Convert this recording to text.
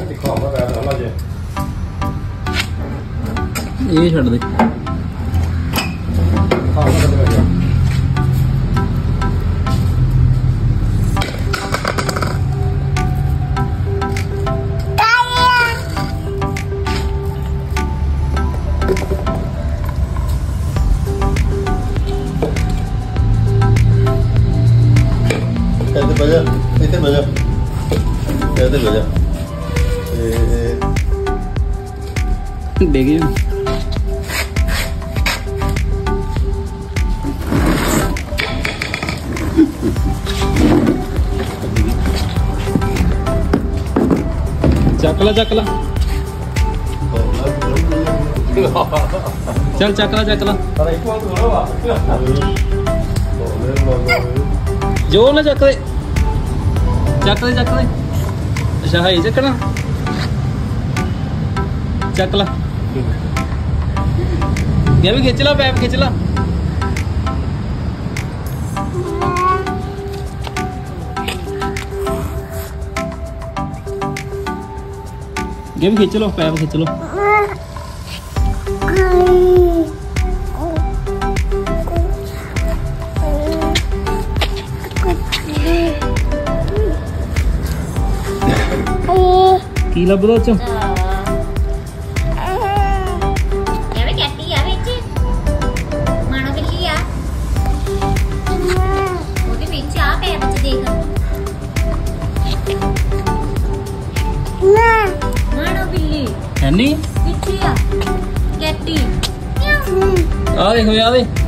ये छड़ दे इतने बजा देखिए चकला चकला चल चकला चकला जो ना चक दे अच्छा है चकना चकला ये भी खिंच ला पैप खिंच ला ये भी खिंच लो पैप खिंच लो की लभदा च आ देखो यार